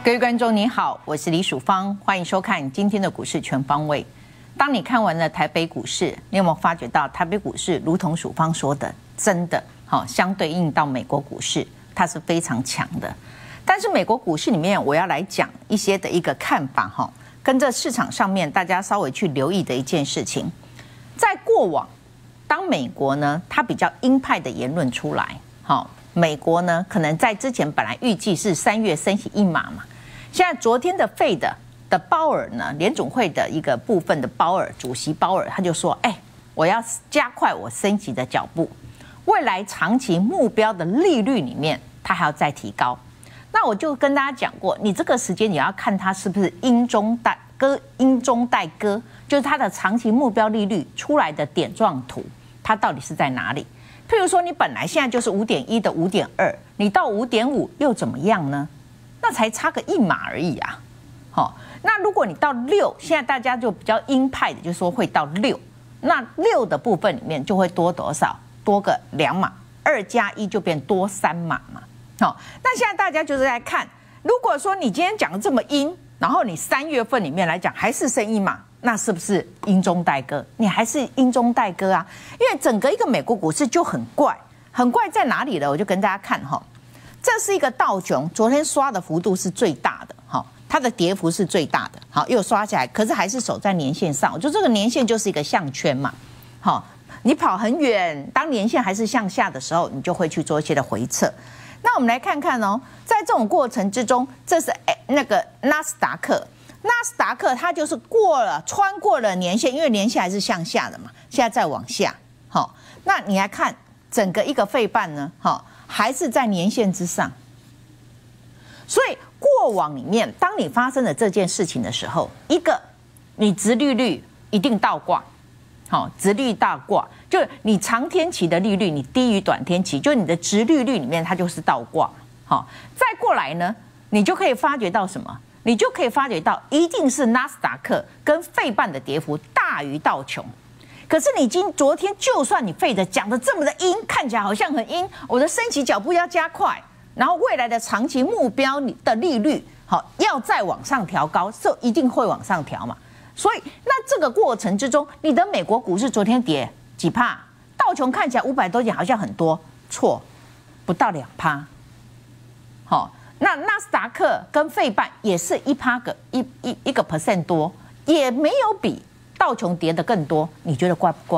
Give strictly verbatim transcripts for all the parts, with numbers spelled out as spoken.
各位观众你好，我是李曙芳，欢迎收看今天的股市全方位。当你看完了台北股市，你有没有发觉到台北股市如同曙芳说的，真的好相对应到美国股市，它是非常强的。但是美国股市里面，我要来讲一些的一个看法哈，跟这市场上面大家稍微去留意的一件事情，在过往，当美国呢它比较鹰派的言论出来，好，美国呢可能在之前本来预计是三月升息一码嘛。现在昨天的 Fed 的鲍尔呢，联准会的一个部分的鲍尔主席鲍尔，他就说：“哎，我要加快我升息的脚步，未来长期目标的利率里面，它还要再提高。”那我就跟大家讲过，你这个时间你要看它是不是鹰中带鸽，鹰中带鸽，就是它的长期目标利率出来的点状图，它到底是在哪里？譬如说，你本来现在就是五点一的五点二，你到五点五又怎么样呢？那才差个一码而已啊，好、哦，那如果你到六，现在大家就比较鹰派的，就说会到六，那六的部分里面就会多多少？多个两码，二加一就变多三码嘛，好、哦，那现在大家就是在看，如果说你今天讲的这么鹰，然后你三月份里面来讲还是升一码，那是不是鹰中带鸽？你还是鹰中带鸽啊？因为整个一个美国股市就很怪，很怪在哪里了？我就跟大家看哈。这是一个道琼，昨天刷的幅度是最大的，好，它的跌幅是最大的，好，又刷起来，可是还是守在年线上。我觉得这个年线就是一个项圈嘛，好，你跑很远，当年线还是向下的时候，你就会去做一些的回撤。那我们来看看哦，在这种过程之中，这是那个纳斯达克，纳斯达克它就是过了，穿过了年线，因为年线还是向下的嘛，现在再往下，好，那你来看整个一个费半呢，好。还是在年线之上，所以过往里面，当你发生了这件事情的时候，一个你殖利率一定倒挂，好，殖利率倒挂，就是你长天期的利率你低于短天期，就是你的殖利率里面它就是倒挂，好，再过来呢，你就可以发觉到什么？你就可以发觉到，一定是纳斯达克跟费半的跌幅大于道琼。可是你今昨天就算你费的讲的这么的阴，看起来好像很阴，我的升息脚步要加快，然后未来的长期目标的利率好要再往上调高，这一定会往上调嘛。所以那这个过程之中，你的美国股市昨天跌几趴，道琼看起来五百多点好像很多，错，不到两趴。好，那纳斯达克跟费半也是一趴个一一一个 percent 多，也没有比道琼跌的更多，你觉得怪不怪？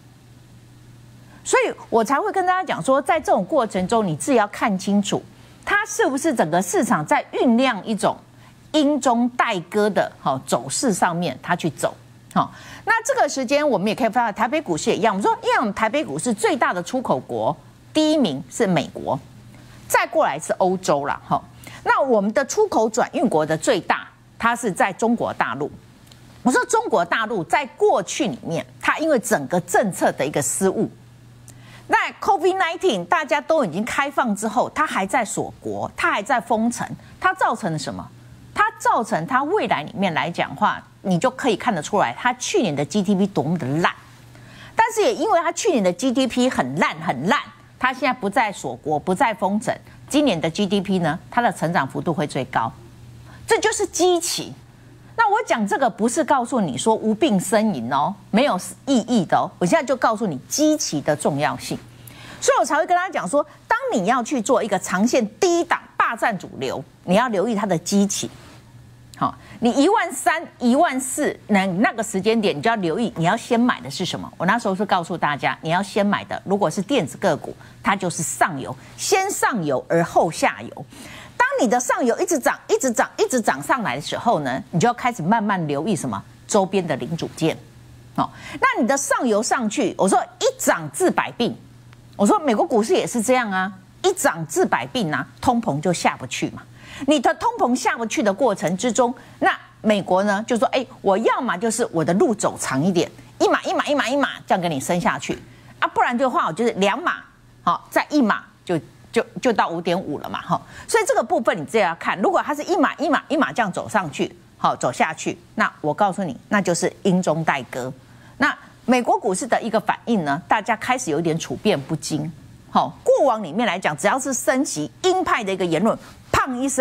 所以我才会跟大家讲说，在这种过程中，你自己要看清楚，它是不是整个市场在酝酿一种鹰中带鸽的好走势上面，它去走。好，那这个时间我们也可以发现，台北股市也一样。我们说，因为我们台北股市最大的出口国，第一名是美国，再过来是欧洲啦。好，那我们的出口转运国的最大，它是在中国大陆。我说中国大陆在过去里面，它因为整个政策的一个失误，那 COVID 十九 大家都已经开放之后，它还在锁国，它还在封城，它造成了什么？它造成它未来里面来讲话，你就可以看得出来，它去年的 G D P 多么的烂。但是也因为它去年的 G D P 很烂很烂，它现在不再锁国，不再封城，今年的 G D P 呢，它的成长幅度会最高，这就是基期。那我讲这个不是告诉你说无病呻吟哦，没有意义的哦。我现在就告诉你基期的重要性，所以我才会跟大家讲说，当你要去做一个长线低档霸占主流，你要留意它的基期。好，你一万三、一万四，那那个时间点你就要留意，你要先买的是什么？我那时候是告诉大家，你要先买的，如果是电子个股，它就是上游，先上游而后下游。当你的上游一直涨、一直涨、一直涨上来的时候呢，你就要开始慢慢留意什么周边的零组件。哦，那你的上游上去，我说一涨治百病，我说美国股市也是这样啊，一涨治百病啊，通膨就下不去嘛。你的通膨下不去的过程之中，那美国呢就说，哎，我要么就是我的路走长一点，一码一码一码一码这样给你升下去啊，不然的话我就是两码，好，再一码就。就就到五点五了嘛，哈，所以这个部分你自己要看。如果它是一码一码一码这样走上去，好走下去，那我告诉你，那就是鹰中带鸽。那美国股市的一个反应呢，大家开始有点处变不惊。好，过往里面来讲，只要是升息鹰派的一个言论，砰一声，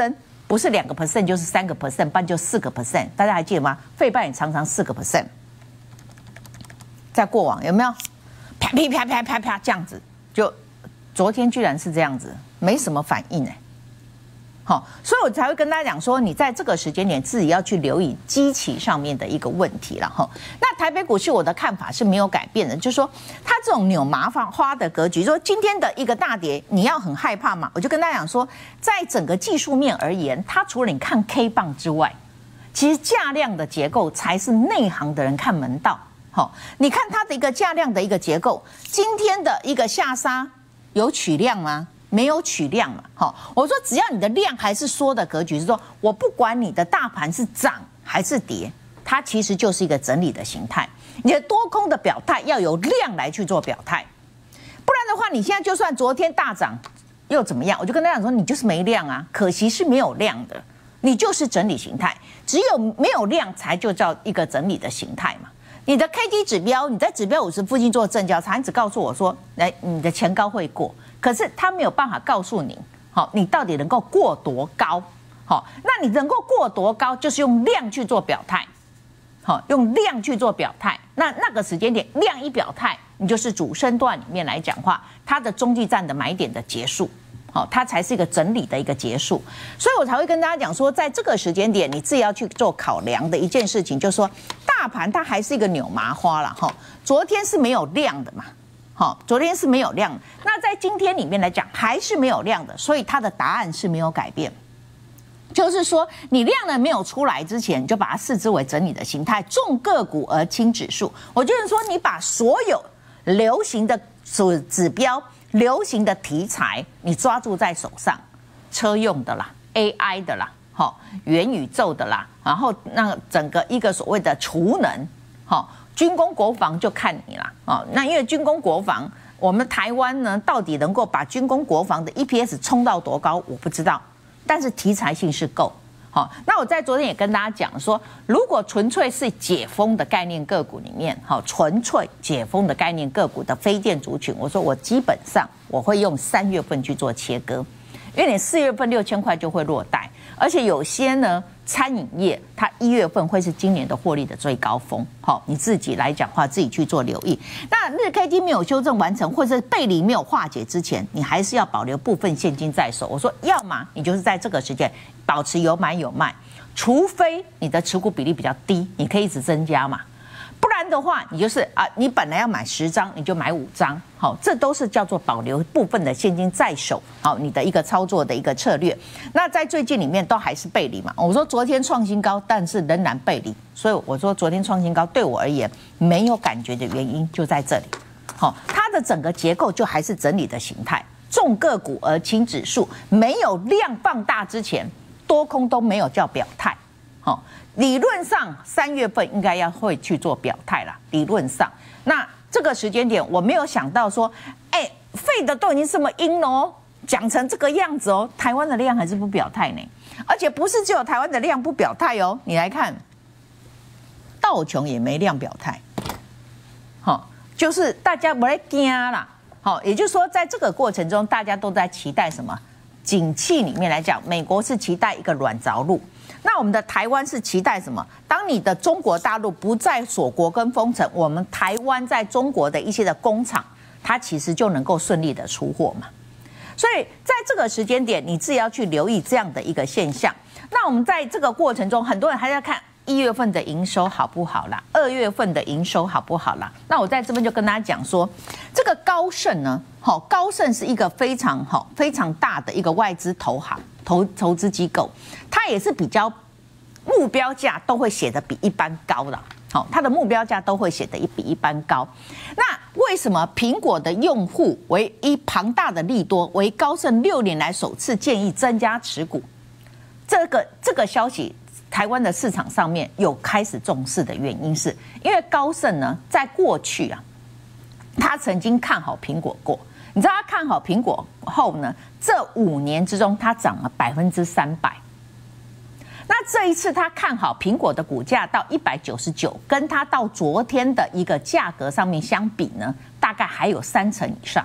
不是两个 percent 就是三个 percent， 半就四个 percent， 大家还记得吗？费半也常常四个 percent。在过往有没有啪啪啪啪啪啪这样子？就昨天居然是这样子，没什么反应哎。好，所以我才会跟大家讲说，你在这个时间点自己要去留意基期上面的一个问题了哈。那台北股市我的看法是没有改变的，就是说它这种扭麻花的格局，说今天的一个大跌，你要很害怕嘛？我就跟大家讲说，在整个技术面而言，它除了你看 K 棒之外，其实价量的结构才是内行的人看门道。好，你看它的一个价量的一个结构，今天的一个下杀有取量吗？没有取量嘛，好，我说只要你的量还是缩的格局，是说我不管你的大盘是涨还是跌，它其实就是一个整理的形态。你的多空的表态要由量来去做表态，不然的话，你现在就算昨天大涨又怎么样？我就跟大家讲说，你就是没量啊，可惜是没有量的，你就是整理形态，只有没有量才就叫一个整理的形态嘛。你的 K D 指标，你在指标五十附近做正交叉，你只告诉我说，来，你的前高会过。可是他没有办法告诉你，好，你到底能够过多高？好，那你能够过多高，就是用量去做表态，好，用量去做表态。那那个时间点，量一表态，你就是主升段里面来讲话，它的中继站的买点的结束，好，它才是一个整理的一个结束。所以我才会跟大家讲说，在这个时间点，你自己要去做考量的一件事情，就是说，大盘它还是一个扭麻花了哈。昨天是没有量的嘛。好，昨天是没有量的，那在今天里面来讲还是没有量的，所以它的答案是没有改变。就是说，你量呢没有出来之前，你就把它视之为整理的形态，重个股而轻指数。我就是说，你把所有流行的指标、流行的题材，你抓住在手上，车用的啦、A I 的啦、好元宇宙的啦，然后那整个一个所谓的储能，好。军工国防就看你啦，哦，那因为军工国防，我们台湾呢到底能够把军工国防的 E P S 冲到多高，我不知道，但是题材性是够。好，那我在昨天也跟大家讲说，如果纯粹是解封的概念个股里面，好，纯粹解封的概念个股的非电族群，我说我基本上我会用三月份去做切割，因为你四月份六千块就会落袋，而且有些呢。餐饮业，它一月份会是今年的获利的最高峰。好，你自己来讲话，自己去做留意。那日 K D 没有修正完成，或者是背离没有化解之前，你还是要保留部分现金在手。我说，要么你就是在这个时间保持有买有卖，除非你的持股比例比较低，你可以一直增加嘛。不然的话，你就是啊，你本来要买十张，你就买五张，好，这都是叫做保留部分的现金在手，好，你的一个操作的一个策略。那在最近里面都还是背离嘛，我说昨天创新高，但是仍然背离，所以我说昨天创新高对我而言没有感觉的原因就在这里，好，它的整个结构就还是整理的形态，重个股而轻指数，没有量放大之前，多空都没有叫表态，好。理论上三月份应该要会去做表态啦。理论上，那这个时间点我没有想到说，哎，废的都已经这么阴了哦，讲成这个样子哦，台湾的量还是不表态呢，而且不是只有台湾的量不表态哦，你来看，道琼也没量表态，好，就是大家不来惊啦，好，也就是说在这个过程中，大家都在期待什么？景气里面来讲，美国是期待一个软着陆。那我们的台湾是期待什么？当你的中国大陆不再锁国跟封城，我们台湾在中国的一些的工厂，它其实就能够顺利的出货嘛。所以在这个时间点，你自己要去留意这样的一个现象。那我们在这个过程中，很多人还在看一月份的营收好不好啦，二月份的营收好不好啦？那我在这边就跟大家讲说，这个高盛呢，好，高盛是一个非常好、非常大的一个外资投行。投投资机构，它也是比较目标价都会写的比一般高的，好，它的目标价都会写的比一般高。那为什么苹果的用户为一庞大的利多，为高盛六年来首次建议增加持股？这个这个消息，台湾的市场上面有开始重视的原因是，因为高盛呢，在过去啊，他曾经看好苹果过。你知道他看好苹果后呢？这五年之中，它涨了百分之三百。那这一次他看好苹果的股价到一百九十九，跟它到昨天的一个价格上面相比呢，大概还有三成以上。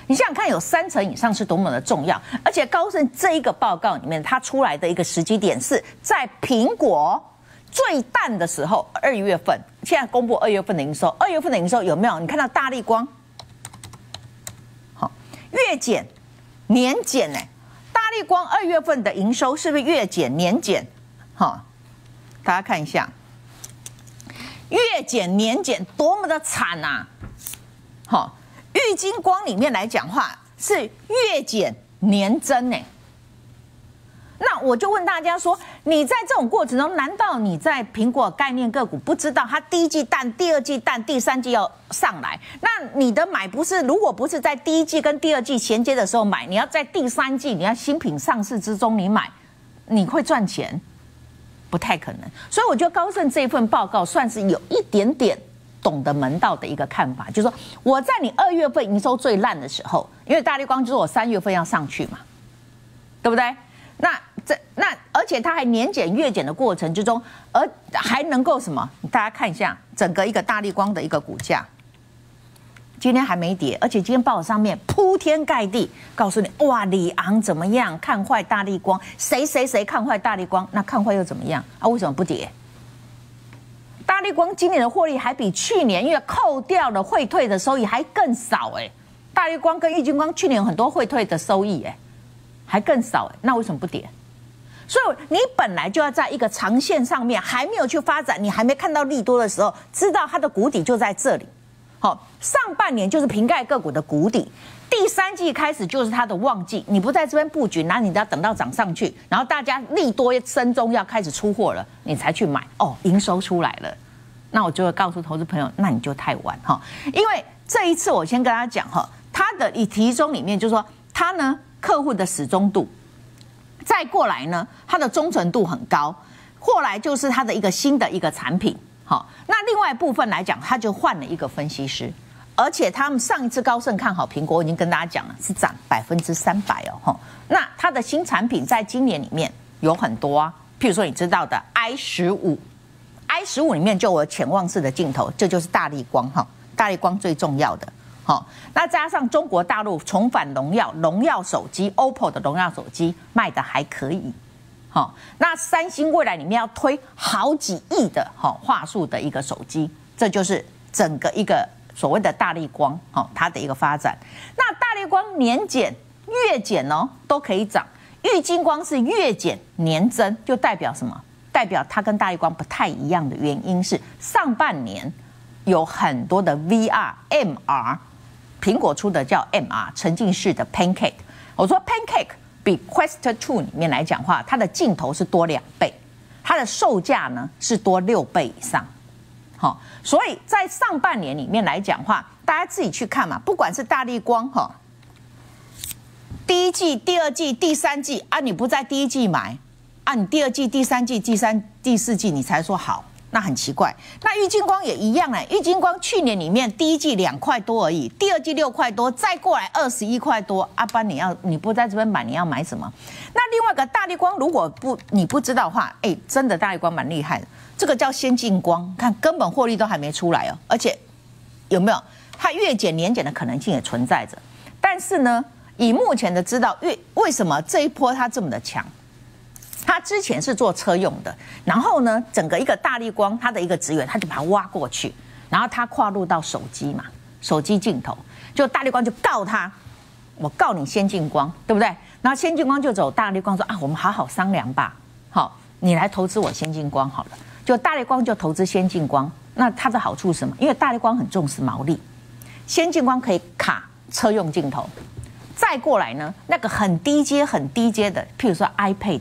你想想看，有三成以上是多么的重要，而且高盛这一个报告里面，它出来的一个时机点是在苹果最淡的时候，二月份，现在公布二月份的营收，二月份的营收有没有？你看到大立光，好，月减年减呢？大立光二月份的营收是不是月减年减？好，大家看一下，月减年减多么的惨啊！好。玉晶光里面来讲话是月减年增呢，那我就问大家说，你在这种过程中，难道你在苹果概念个股不知道它第一季淡、第二季淡、第三季要上来？那你的买不是，如果不是在第一季跟第二季衔接的时候买，你要在第三季，你要新品上市之中你买，你会赚钱？不太可能。所以我觉得高盛这一份报告算是有一点点懂得门道的一个看法，就是说我在你二月份营收最烂的时候，因为大立光就是我三月份要上去嘛，对不对？那这那而且它还年减月减的过程之中，而还能够什么？大家看一下整个一个大立光的一个股价，今天还没跌，而且今天报纸上面铺天盖地告诉你，哇，里昂怎么样？看坏大立光，谁谁谁看坏大立光？那看坏又怎么样啊？为什么不跌？大立光今年的获利还比去年，因为扣掉了汇退的收益还更少哎、欸。大立光跟玉晶光去年有很多汇退的收益哎、欸，还更少哎、欸，那为什么不跌？所以你本来就要在一个长线上面还没有去发展，你还没看到利多的时候，知道它的谷底就在这里。好，上半年就是瓶盖个股的谷底，第三季开始就是它的旺季。你不在这边布局，那你要等到涨上去，然后大家利多声中要开始出货了，你才去买。哦，营收出来了，那我就会告诉投资朋友，那你就太晚哈。因为这一次我先跟大家讲哈，它的以题中里面就是说，它呢客户的始终度，再过来呢它的忠诚度很高，后来就是它的一个新的一个产品。好，那另外部分来讲，他就换了一个分析师，而且他们上一次高盛看好苹果，我已经跟大家讲了，是涨百分之三百哦。那它的新产品在今年里面有很多啊，譬如说你知道的 I 十五 ，I 十五里面就有潜望式的镜头，这就是大立光哈，大立光最重要的。好，那加上中国大陆重返荣耀，荣耀手机 ，O P P O 的荣耀手机卖的还可以。好，那三星未来里面要推好几亿的好画素的一个手机，这就是整个一个所谓的大立光好它的一个发展。那大立光年减月减哦都可以涨，玉晶光是月减年增，就代表什么？代表它跟大立光不太一样的原因是上半年有很多的 V R、M R， 苹果出的叫 M R 沉浸式的 Pancake。我说 Pancake。比 Quest 二里面来讲话，它的镜头是多两倍，它的售价呢是多六倍以上。好，所以在上半年里面来讲话，大家自己去看嘛，不管是大立光哈，第一季、第二季、第三季啊，你不在第一季买啊，你第二季、第三季、第三、第四季你才说好。那很奇怪，那玉晶光也一样哎，玉晶光去年里面第一季两块多而已，第二季六块多，再过来二十一块多，阿班你要你不在这边买，你要买什么？那另外一个大立光，如果不你不知道的话，哎，真的大立光蛮厉害的，这个叫先进光，看根本获利都还没出来哦，而且有没有它月减年减的可能性也存在着，但是呢，以目前的知道，为为什么这一波它这么的强？他之前是做车用的，然后呢，整个一个大立光，他的一个职员，他就把它挖过去，然后他跨入到手机嘛，手机镜头，就大立光就告他，我告你先进光，对不对？然后先进光就走大立光说啊，我们好好商量吧，好，你来投资我先进光好了，就大立光就投资先进光，那它的好处是什么？因为大立光很重视毛利，先进光可以卡车用镜头，再过来呢，那个很低阶、很低阶的，譬如说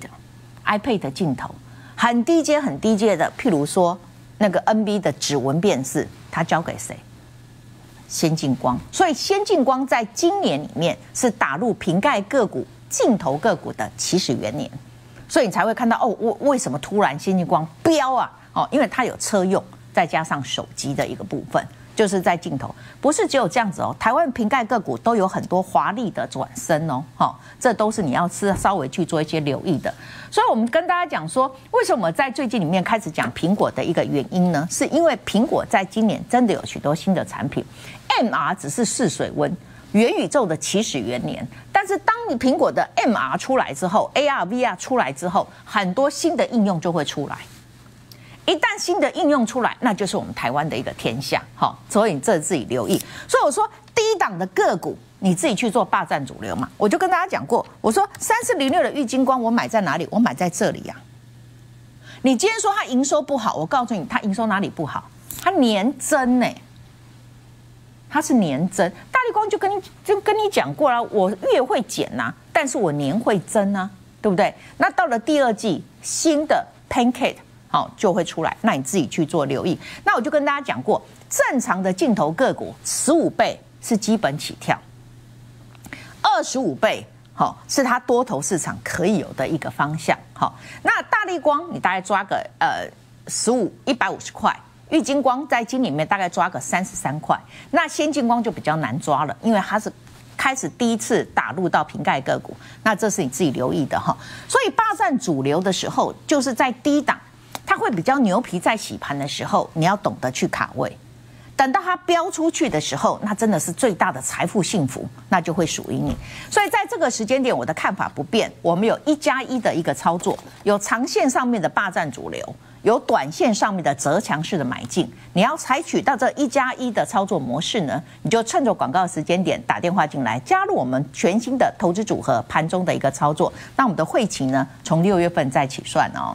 iPad。iPad 镜头很低阶、很低阶的，譬如说那个 N B 的指纹辨识，它交给谁？先进光。所以先进光在今年里面是打入瓶盖个股、镜头个股的起始元年，所以你才会看到哦，为为什么突然先进光飙啊？哦，因为它有车用，再加上手机的一个部分。就是在镜头，不是只有这样子哦。台湾瓶盖个股都有很多华丽的转身哦，哈，这都是你要是稍微去做一些留意的。所以，我们跟大家讲说，为什么我在最近里面开始讲苹果的一个原因呢？是因为苹果在今年真的有许多新的产品 ，M R 只是试水温， 元宇宙的起始元年。但是当你苹果的 M R 出来之后 ，A R、V R 出来之后，很多新的应用就会出来。一旦新的应用出来，那就是我们台湾的一个天下。好，所以你这自己留意。所以我说低档的个股，你自己去做霸占主流嘛。我就跟大家讲过，我说三四零六的玉晶光，我买在哪里？我买在这里呀、啊。你今天说它营收不好，我告诉你，它营收哪里不好？它年增呢、欸，它是年增。大立光就跟你就跟你讲过了，我月会减呐、啊，但是我年会增啊，对不对？那到了第二季，新的 Pancake 好、哦、就会出来，那你自己去做留意。那我就跟大家讲过，正常的镜头个股十五倍是基本起跳，二十五倍。好，是它多头市场可以有的一个方向。好，那大立光你大概抓个呃十五一百五十块，玉晶光在金里面大概抓个三十三块，那先进光就比较难抓了，因为它是开始第一次打入到瓶盖个股，那这是你自己留意的哈。所以霸占主流的时候，就是在低档，它会比较牛皮在洗盘的时候，你要懂得去卡位。等到它飙出去的时候，那真的是最大的财富幸福，那就会属于你。所以在这个时间点，我的看法不变，我们有一加一的一个操作，有长线上面的霸占主流，有短线上面的折强式的买进。你要采取到这一加一的操作模式呢，你就趁着广告时间点打电话进来，加入我们全新的投资组合盘中的一个操作。那我们的会期呢，从六月份再起算哦。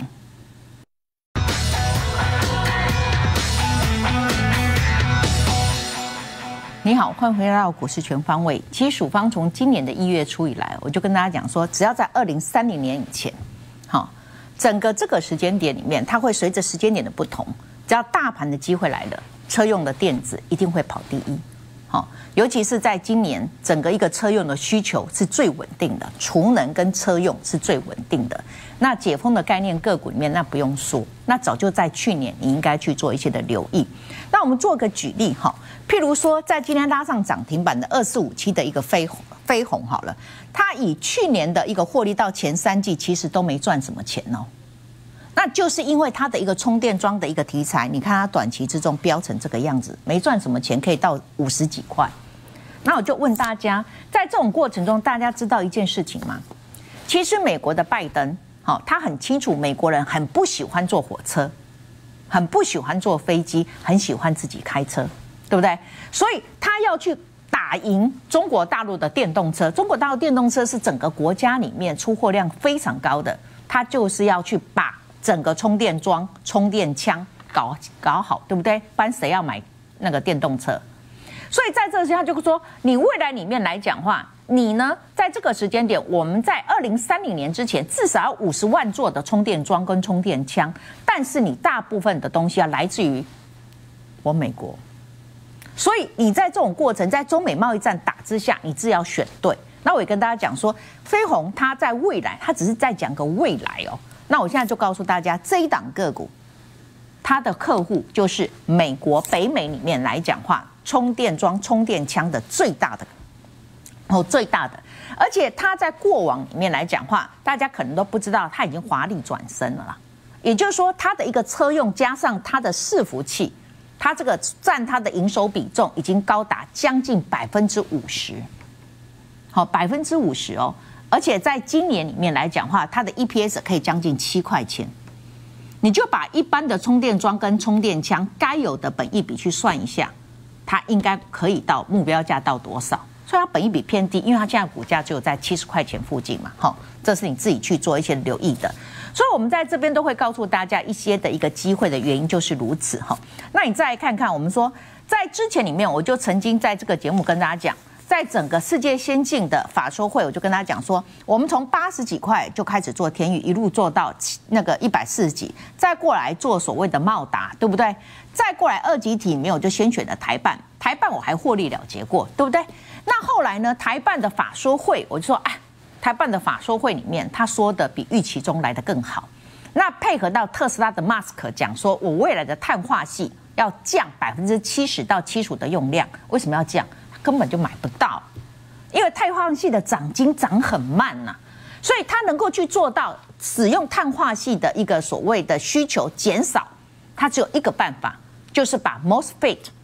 你好，欢迎回到股市全方位。其实曙方从今年的一月初以来，我就跟大家讲说，只要在二零三零年以前，好，整个这个时间点里面，它会随着时间点的不同，只要大盘的机会来了，车用的电子一定会跑第一。好，尤其是在今年，整个一个车用的需求是最稳定的，储能跟车用是最稳定的。那解封的概念个股里面，那不用说，那早就在去年你应该去做一些的留意。那我们做个举例哈，譬如说在今天拉上涨停板的二四五七的一个飞鸿飞鸿好了，它以去年的一个获利到前三季其实都没赚什么钱哦。那就是因为它的一个充电桩的一个题材，你看它短期之中飙成这个样子，没赚什么钱，可以到五十几块。那我就问大家，在这种过程中，大家知道一件事情吗？其实美国的拜登，好，他很清楚美国人很不喜欢坐火车，很不喜欢坐飞机，很喜欢自己开车，对不对？所以他要去打赢中国大陆的电动车。中国大陆电动车是整个国家里面出货量非常高的，他就是要去把整个充电桩、充电枪搞搞好，对不对？不然谁要买那个电动车？所以在这个时候，他就说，你未来里面来讲话，你呢，在这个时间点，我们在二零三零年之前，至少要五十万座的充电桩跟充电枪，但是你大部分的东西要来自于我美国。所以你在这种过程，在中美贸易战打之下，你自己要选对。那我也跟大家讲说，飞鸿它在未来，它只是在讲个未来哦。那我现在就告诉大家，这一档个股，它的客户就是美国北美里面来讲话，充电桩、充电枪的最大的哦，最大的，而且它在过往里面来讲话，大家可能都不知道，它已经华丽转身了啦。也就是说，它的一个车用加上它的伺服器，它这个占它的营收比重已经高达将近百分之五十，好，百分之五十哦。而且在今年里面来讲话，它的 E P S 可以将近七块钱，你就把一般的充电桩跟充电枪该有的本益比去算一下，它应该可以到目标价到多少？所以它本益比偏低，因为它现在股价只有在七十块钱附近嘛，好，这是你自己去做一些留意的。所以我们在这边都会告诉大家一些的一个机会的原因就是如此哈。那你再来看看，我们说在之前里面，我就曾经在这个节目跟大家讲。在整个世界先进的法说会，我就跟大家讲说，我们从八十几块就开始做天宇，一路做到那个一百四十几，再过来做所谓的茂达，对不对？再过来二级体里面，我就先选了台半，台半我还获利了结过，对不对？那后来呢，台半的法说会，我就说，哎，台半的法说会里面，他说的比预期中来的更好。那配合到特斯拉的 Musk 讲说，我未来的碳化系要降百分之七十到七十五的用量，为什么要降？根本就买不到，因为碳化系的涨金涨很慢呐、啊，所以它能够去做到使用碳化系的一个所谓的需求减少，它只有一个办法，就是把 MOSFET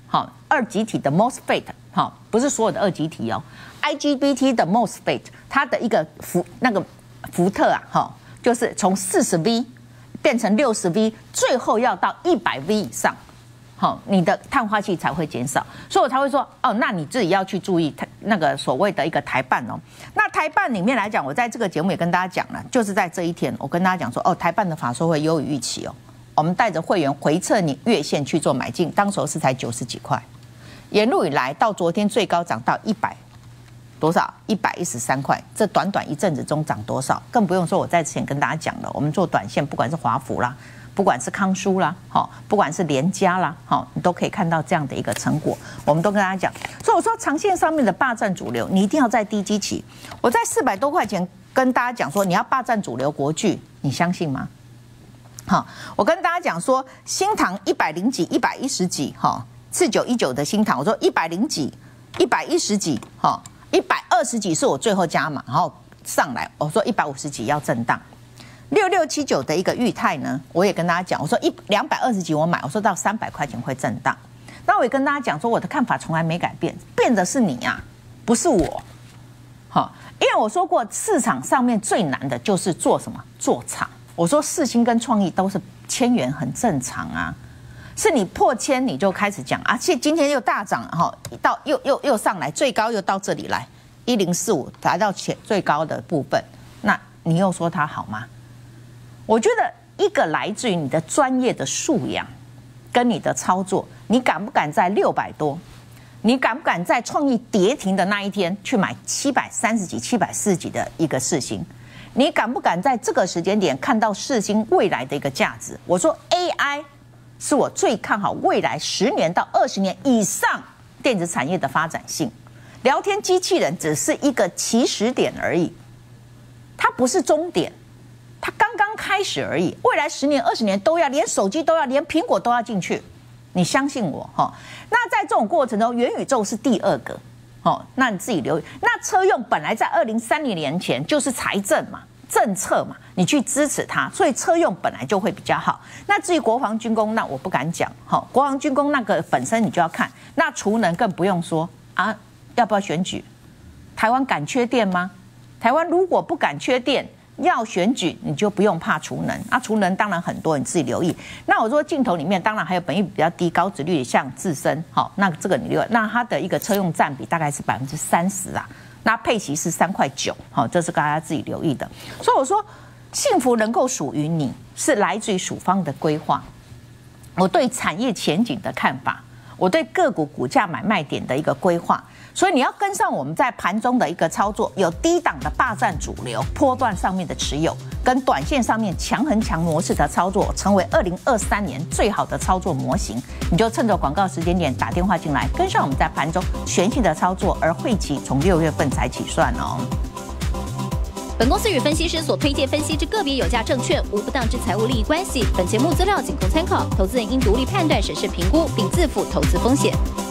好，二极体的 MOSFET， 好，不是所有的二极体哦 ，I G B T 的 MOSFET， 它的一个伏那个伏特啊，哈，就是从四十 V 变成六十 V， 最后要到一百 V 以上。好，你的碳化系才会减少，所以我才会说，哦，那你自己要去注意那个所谓的一个台半哦。那台半里面来讲，我在这个节目也跟大家讲了，就是在这一天，我跟大家讲说，哦，台半的法说会优于预期哦，我们带着会员回测你月线去做买进，当时是才九十几块，沿路以来到昨天最高涨到一百多少？一百一十三块，这短短一阵子中涨多少？更不用说我在之前跟大家讲了，我们做短线，不管是华孚啦。不管是康舒啦，好，不管是联嘉啦，好，你都可以看到这样的一个成果。我们都跟大家讲，所以我说长线上面的霸占主流，你一定要在低基期。我在四百多块钱跟大家讲说，你要霸占主流国巨，你相信吗？好，我跟大家讲说，新唐一百零几、一百一十几，哈，四九一九的新唐，我说一百零几、一百一十几，哈，一百二十几是我最后加码，然后上来，我说一百五十几要震荡。六六七九的一个裕泰呢，我也跟大家讲，我说一两百二十几我买，我说到三百块钱会震荡。那我也跟大家讲说，我的看法从来没改变，变的是你啊，不是我。好，因为我说过，市场上面最难的就是做什么？做场。我说世芯跟创意都是千元，很正常啊。是你破千你就开始讲啊，其实今天又大涨哈，到又又又上来，最高又到这里来一零四五，达到前最高的部分，那你又说它好吗？我觉得一个来自于你的专业的素养，跟你的操作，你敢不敢在六百多？你敢不敢在创意跌停的那一天去买七百三十几、七百四十几的一个世芯？你敢不敢在这个时间点看到世芯未来的一个价值？我说 A I 是我最看好未来十年到二十年以上电子产业的发展性。聊天机器人只是一个起始点而已，它不是终点。它刚刚开始而已，未来十年、二十年都要，连手机都要，连苹果都要进去。你相信我哈？那在这种过程中，元宇宙是第二个，哦，那你自己留意。那车用本来在二零三零年前就是财政嘛、政策嘛，你去支持它，所以车用本来就会比较好。那至于国防军工，那我不敢讲，哈，国防军工那个本身你就要看。那储能更不用说啊，要不要选举？台湾敢缺电吗？台湾如果不敢缺电，要选举你就不用怕储能啊，储能当然很多，你自己留意。那我说镜头里面当然还有本益比比较低、高殖率，像自身，好，那这个你留意，那它的一个车用占比大概是百分之三十啊，那配息是三块九，好，这是大家自己留意的。所以我说，幸福能够属于你，是来自于属方的规划，我对产业前景的看法，我对个股股价买卖点的一个规划。所以你要跟上我们在盘中的一个操作，有低档的霸占主流，波段上面的持有，跟短线上面强横强模式的操作，成为二零二三年最好的操作模型。你就趁着广告时间点打电话进来，跟上我们在盘中全新的操作，而会期从六月份才起算哦。 本公司与分析师所推荐分析之个别有价证券无不当之财务利益关系，本节目资料仅供参考，投资人应独立判断、审视、评估，并自负投资风险。